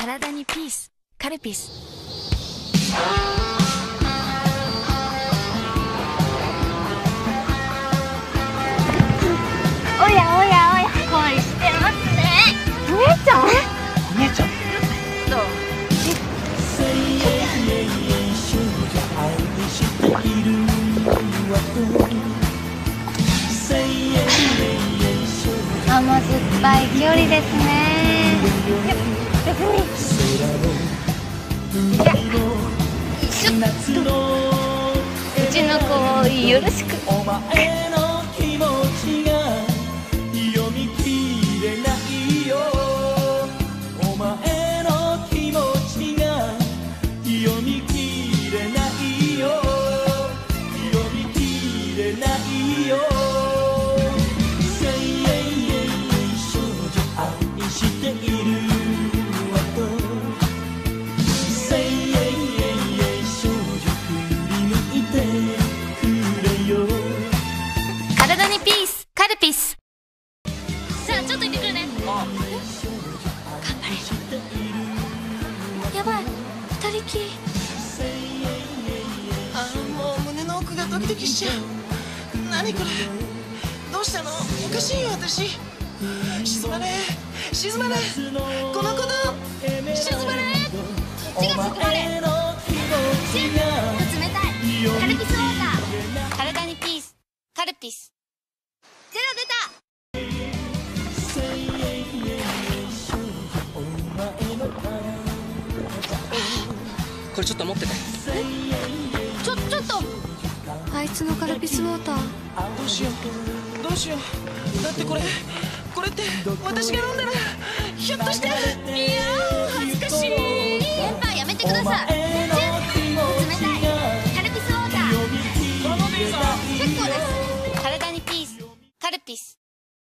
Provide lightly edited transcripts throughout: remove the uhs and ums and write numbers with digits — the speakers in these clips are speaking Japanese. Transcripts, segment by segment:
体にピース、カルピス。 おやおやおや、恋してますね。お姉ちゃん？ お姉ちゃん。 どう？甘酸っぱい距離ですね。別に。いや、ちょっとうちの子をよろしく。 お前の気持ちが読み切れないよ。お前の気持ちが読み切れないよ。読み切れないよ。少女愛しているわと。少女振り向いてくれよ。 体にピース、カルピス。じゃあちょっと行ってくるね。頑張れ。やばい、二人きり。 もう胸の奥がドキドキしちゃう。何これ、どうしたの？おかしいよ私。沈まねえ、沈まねえ、このこと沈まねえ。 こっちがそこまで。冷たい。カルピスウォーター。体にピース、カルピス。ゼロ出た。 これちょっと持ってて。 ちょっと。あいつのカルピスウォーター。 どうしようどうしよう。だってこれって私が飲んだらひょっとして。いやー恥ずかしい。 先輩やめてください。冷たい。カルピスウォーター。結構です。体にピース、カルピス。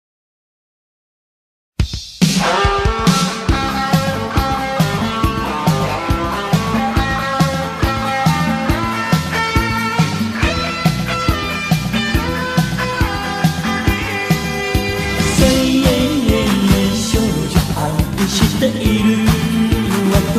しているわと。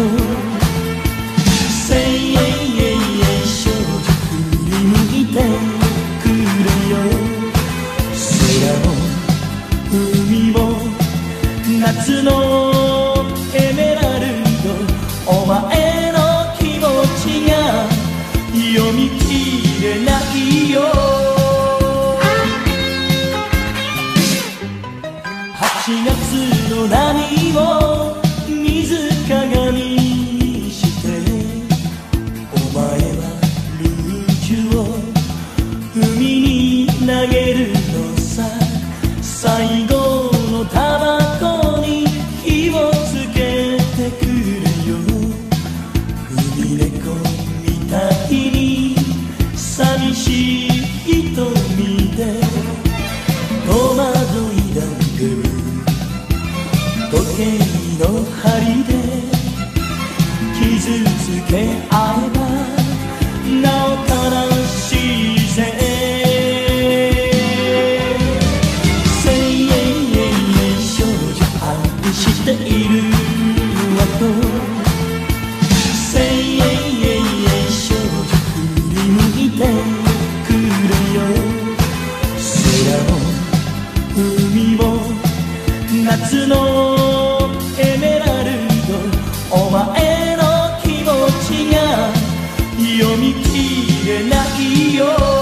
少女振り向いてくれよ。空も海も夏のエメラルド。お前の気持ちが読み切れないよ。8月の波を水鏡にしてお前はルージュを海に投げるのさ。最後のタバコに火をつけてくれよ。海猫みたいに寂しい瞳で戸惑いだける。時計の針で傷つけ合えばなお悲しいぜ。少女愛しているわと。少女振り向いてくれよ。空も海も夏のエメラルド。お前の気持ちが読み切れないよ。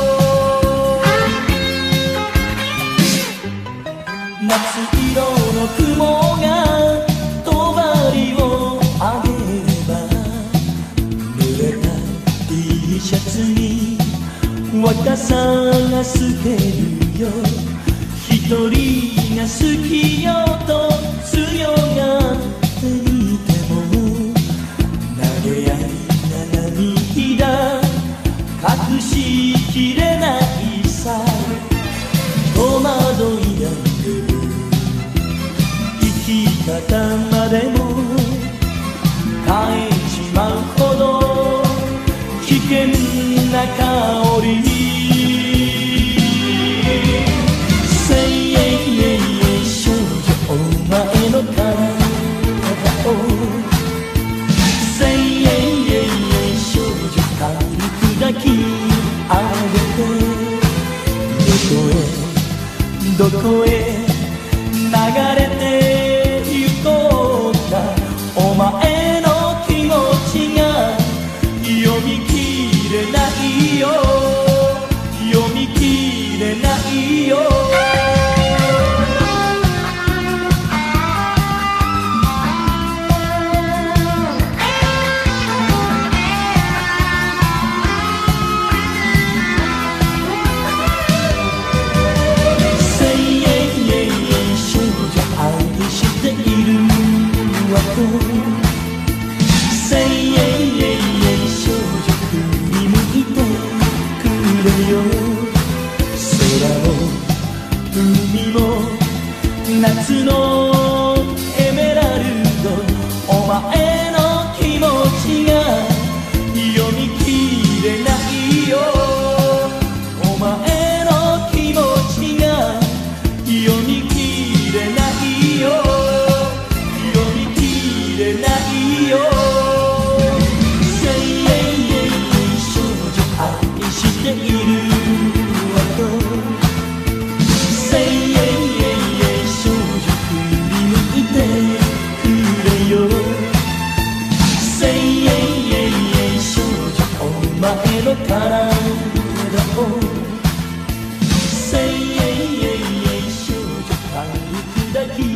夏色の雲が帳を上げれば濡れた T シャツに若さが透けるよ。一人が好きよと強がってみても投げやりな涙隠しきれないさ。戸惑いだける生き方までも変えちまうほど危険な香り。少女前の気持ちが読みきれないよ。お前の気持ちが読みきれないよ。読みきれないよ。少女愛しているわと少女振り向いてくれよ。少女お前の体を少女軽く抱き